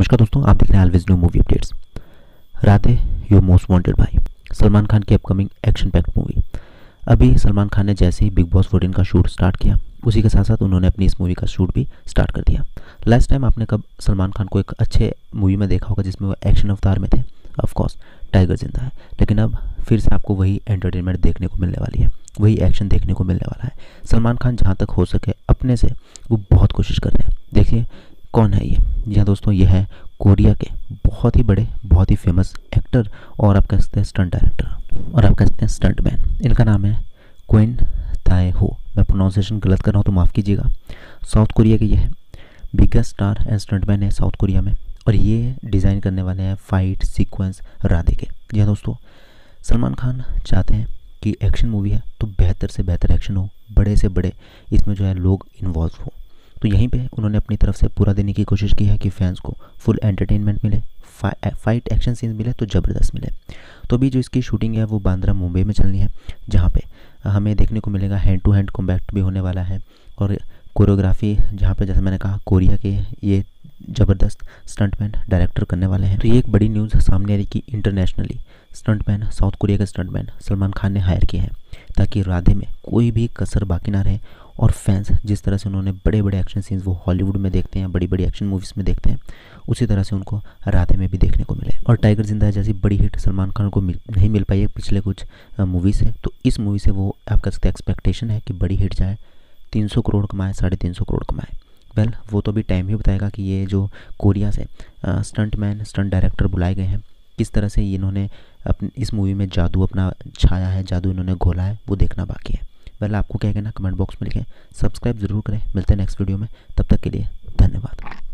नमस्कार दोस्तों, आप देख रहे हैं always new movie updates. Radhe your most wanted Bhai Salman Khan की अपकमिंग एक्शन पैक्ड मूवी। अभी सलमान खान ने जैसे ही बिग बॉस 14 का शूट स्टार्ट किया, उसी के साथ साथ उन्होंने अपनी इस मूवी का शूट भी स्टार्ट कर दिया। लास्ट टाइम आपने कब सलमान खान को एक अच्छे मूवी में देखा होगा जिसमें वो एक्शन अवतार में थे? ऑफ कोर्स टाइगर जिंदा है। लेकिन अब फिर से आपको वही एंटरटेनमेंट देखने को मिलने वाली है, वही एक्शन देखने को मिलने वाला है। सलमान खान जहाँ तक हो सके अपने से वो बहुत कोशिश कर रहे हैं। देखिए कौन है ये? जी हाँ दोस्तों, ये है कोरिया के बहुत ही बड़े, बहुत ही फेमस एक्टर और आप कह सकते हैं स्टंट डायरेक्टर और आप कह सकते हैं स्टंट मैन। इनका नाम है क्विन ताए हो। मैं प्रोनाउंसिएशन गलत कर रहा हूँ तो माफ़ कीजिएगा। साउथ कोरिया के ये है, biggest star and stunt man है साउथ कोरिया में, और ये डिज़ाइन करने वाले हैं फाइट सीक्वेंस राधे के। जी हाँ दोस्तों, सलमान खान चाहते हैं कि एक्शन मूवी है तो बेहतर से बेहतर एक्शन हो, बड़े से बड़े इसमें जो है लोग इन्वॉल्व हो। तो यहीं पे उन्होंने अपनी तरफ से पूरा देने की कोशिश की है कि फैंस को फुल एंटरटेनमेंट मिले, फाइट एक्शन सीन मिले तो ज़बरदस्त मिले। तो अभी जो इसकी शूटिंग है वो बांद्रा मुंबई में चलनी है, जहाँ पे हमें देखने को मिलेगा हैंड टू हैंड कॉम्बैट भी होने वाला है, और कोरियोग्राफी जहाँ पे जैसे मैंने कहा कोरिया के ये ज़बरदस्त स्टंटमैन डायरेक्टर करने वाले हैं। तो ये एक बड़ी न्यूज़ सामने आ रही कि इंटरनेशनली स्टंटमैन, साउथ कोरिया के स्टंटमैन सलमान खान ने हायर किए हैं ताकि राधे में कोई भी कसर बाकी ना रहे, और फैंस जिस तरह से उन्होंने बड़े बड़े एक्शन सीन्स वो हॉलीवुड में देखते हैं, बड़ी बड़ी एक्शन मूवीज़ में देखते हैं, उसी तरह से उनको राधे में भी देखने को मिले। और टाइगर जिंदा है जैसी बड़ी हिट सलमान खान को नहीं मिल पाई है पिछले कुछ मूवी से, तो इस मूवी से वो आप कह सकते हैं एक्सपेक्टेशन है कि बड़ी हिट जाए, 300 करोड़ कमाए, 350 करोड़ कमाए। वेल वो तो अभी टाइम ही बताएगा कि ये जो कोरिया से स्टंट मैन, स्टंट डायरेक्टर बुलाए गए हैं, किस तरह से इन्होंने अपनी इस मूवी में जादू अपना छाया है, जादू इन्होंने घोला है, वो देखना बाकी है। वेल आपको क्या कहना कमेंट बॉक्स में लिखें, सब्सक्राइब ज़रूर करें। मिलते हैं नेक्स्ट वीडियो में, तब तक के लिए धन्यवाद।